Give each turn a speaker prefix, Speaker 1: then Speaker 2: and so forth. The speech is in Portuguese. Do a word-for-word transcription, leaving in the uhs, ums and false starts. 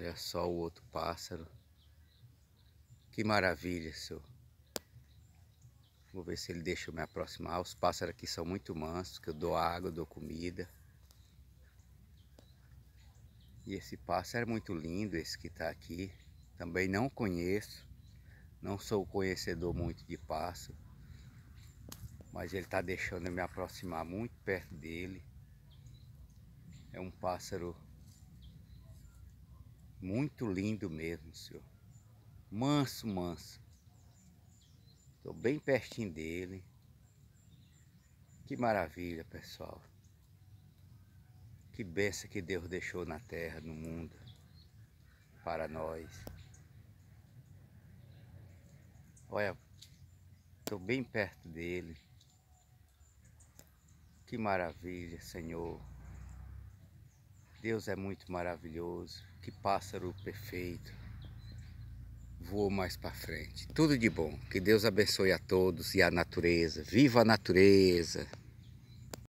Speaker 1: Olha só o outro pássaro. Que maravilha, senhor. Vou ver se ele deixa eu me aproximar. Os pássaros aqui são muito mansos, que eu dou água, dou comida. E esse pássaro é muito lindo, esse que está aqui. Também não conheço. Não sou conhecedor muito de pássaro. Mas ele está deixando eu me aproximar muito perto dele. É um pássaro muito lindo mesmo, senhor. Manso, manso. Estou bem pertinho dele. Que maravilha, pessoal. Que bênção que Deus deixou na terra, no mundo, para nós. Olha, estou bem perto dele. Que maravilha, Senhor. Deus é muito maravilhoso. Que pássaro perfeito. Vou mais para frente. Tudo de bom. Que Deus abençoe a todos e a natureza. Viva a natureza!